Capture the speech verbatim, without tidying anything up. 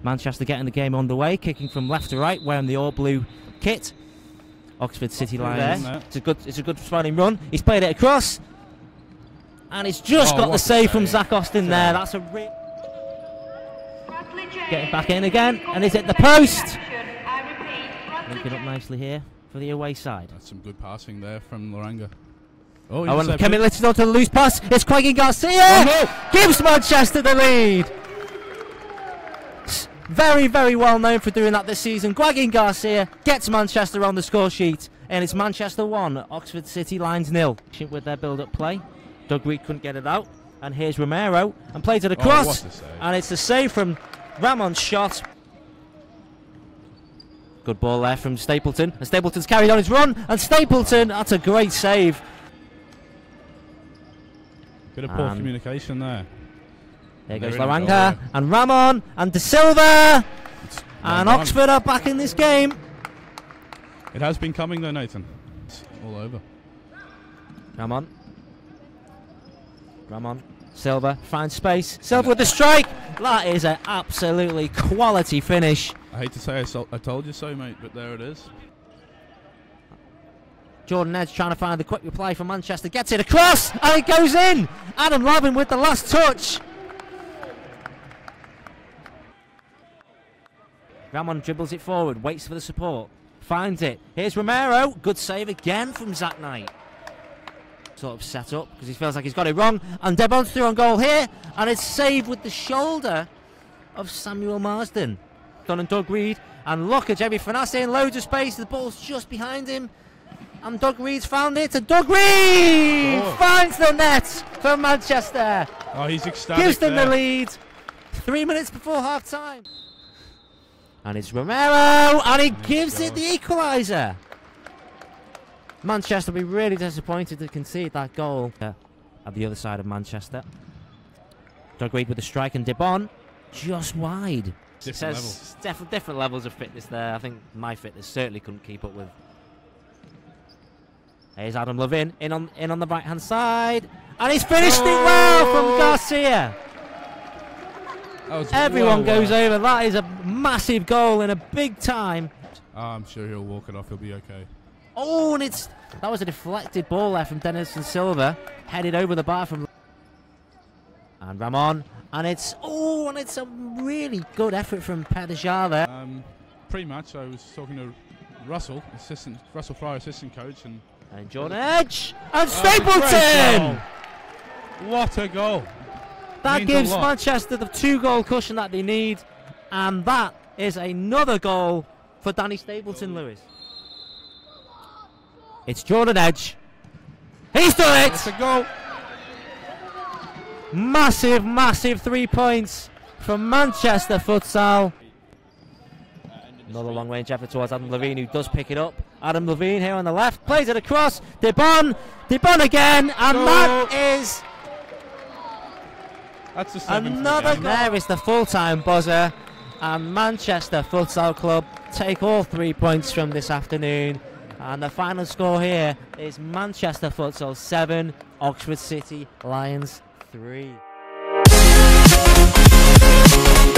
Manchester getting the game underway, kicking from left to right, wearing the all-blue kit. Oxford City Lions. It's a good, it's a good spinning run. He's played it across, and it's just oh, got the save from Zach Austin there. That's a re getting back in again, and he's at the post. Linking up nicely here for the away side. That's some good passing there from Loranga. Oh, oh and Kevin Little to the loose pass. It's Quaggy Garcia. Oh, no. Gives Manchester the lead. Very, very well known for doing that this season. Quaggy Garcia gets Manchester on the score sheet, and it's Manchester one, Oxford City Lions nil. With their build-up play, Doug Reed couldn't get it out, and here's Romero and plays it across, oh, and it's a save from Ramon's shot. Good ball there from Stapleton, and Stapleton's carried on his run, and Stapleton, that's a great save. Bit of poor and communication there. There goes Loranga, and Ramon, and De Silva, and Oxford are back in this game. It has been coming though, Nathan. It's all over. Ramon. Ramon. Silva finds space. Silva with the strike. That is an absolutely quality finish. I hate to say I, so I told you so, mate, but there it is. Jordan Edge trying to find the quick reply for Manchester. Gets it across, and it goes in. Adam Lavin with the last touch. Ramon dribbles it forward, waits for the support, finds it. Here's Romero. Good save again from Zach Knight. Sort of set up because he feels like he's got it wrong. And Debon's through on goal here, and it's saved with the shoulder of Samuel Marsden. Done and Doug Reed, and look at Jerry Fanassi in loads of space. The ball's just behind him, and Doug Reed's found it. And Doug Reed oh. finds the net for Manchester. Oh, he's ecstatic. Gives them there. the lead. Three minutes before half time. And it's Romero, and he gives it the equaliser. Manchester will be really disappointed to concede that goal uh, at the other side of Manchester. Doug Reed with the strike, and Debon just wide. Different Says levels. Def different levels of fitness there. I think my fitness certainly couldn't keep up with. Here's Adam Levin in on in on the right hand side, and he's finished oh! it well from Garcia. Everyone well, goes well. over. That is a massive goal in a big time. Oh, I'm sure he'll walk it off. He'll be okay. Oh, and it's that was a deflected ball there from Denison Silva, headed over the bar from and Ramon, and it's oh, and it's a really good effort from Pederjar there. Um, pre-match, I was talking to Russell, assistant Russell Fryer, assistant coach, and and Jordan Edge and Stapleton. Oh, what a goal! That gives Manchester the two-goal cushion that they need, and that is another goal for Danny Stapleton, Lewis. It's Jordan Edge. He's done it! That's a goal. Massive, massive three points from Manchester Futsal. Another long-range effort towards Adam Levine, who does pick it up. Adam Levine here on the left, plays it across. Debon, Debon again, and goal. that is... That's the seventh Another goal. There is the full-time buzzer, and Manchester Futsal Club take all three points from this afternoon. And the final score here is Manchester Futsal seven, Oxford City Lions three.